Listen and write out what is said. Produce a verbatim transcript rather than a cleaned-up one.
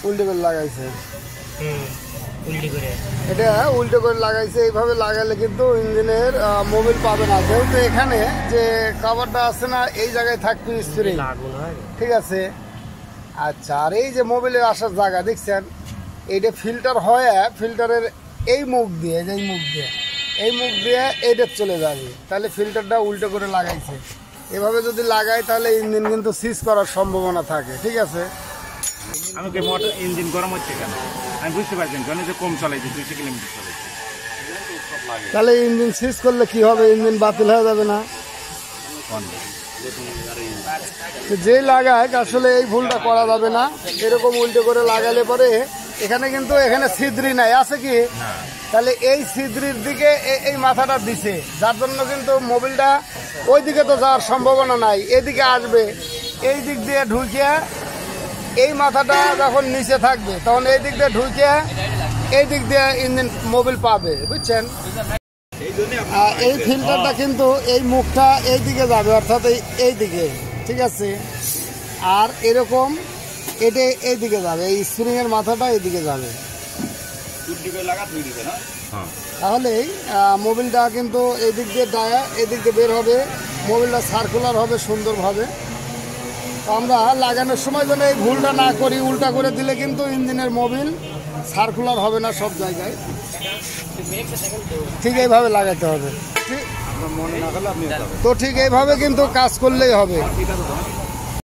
উল্টো করে লাগাইছে। এটা উল্টো করে লাগাইছে, এইভাবে লাগালে কিন্তু ইঞ্জিনের মোবিল পাবে না, যেহেতু এখানে যে কভারটা আছে না এই জায়গায় থাকবে স্প্রিং, ঠিক আছে। আচ্ছা, আর এই যে মোবিলের আসার জায়গা দেখছেন, এইটা ফিল্টার হয়, ফিল্টারের এই মুখ দিয়ে এই মুখ দিয়ে এই মুখ দিয়ে এইটা চলে যাবে, তাহলে ফিল্টারটা উল্টো করে লাগাইছে। এভাবে যদি লাগাই তাহলে ইঞ্জিন কিন্তু সিজ করার সম্ভাবনা থাকে, ঠিক আছে। আমাকে মোটর ইঞ্জিন গরম হচ্ছে কেন আমি বুঝতে পারছি, কেন যে কম চালাইছে দুইশো কিলোমিটার চালাইছে, তাহলে ইঞ্জিন সিজ করলে কি হবে? ইঞ্জিন বাতিল হয়ে যাবে না? যে লাগায় আসলে এই ভুলটা করা যাবে না, এরকম উল্টো করে লাগালে পরে এখানে কিন্তু এখানে ছিদ্রি নাই, আছে কি? তাহলে এই ছিদ্রির দিকে এই মাথাটা দিছে, যার জন্য কিন্তু মোবিলটা ওই দিকে তো যাওয়ার সম্ভাবনা নাই, এদিকে আসবে। এই দিক দিয়ে ঢুকে এই মাথাটা যখন নিচে থাকবে তখন এই দিক দিয়ে ঢুকে এই দিক দিয়ে ইঞ্জিন মোবিল পাবে, বুঝছেন। এই ফিল্টারটা কিন্তু এই মুখটা এই দিকে যাবে, অর্থাৎ এই দিকে, ঠিক আছে। আর এরকম এটা এই দিকে যাবে, এই স্প্রিং এর মাথাটা এই দিকে যাবে, তাহলেই মোবিলটা কিন্তু এই দিক দিয়ে ডায়া এই দিক দিয়ে বের হবে, মোবিলটা সার্কুলার হবে সুন্দরভাবে। আমরা লাগানোর সময় যেন এই ভুলটা না করি, উল্টা করে দিলে কিন্তু ইঞ্জিনের মোবিল সার্কুলার হবে না সব জায়গায়, ঠিক এইভাবে লাগাতে হবে। তো ঠিক এইভাবে কিন্তু কাজ করলেই হবে।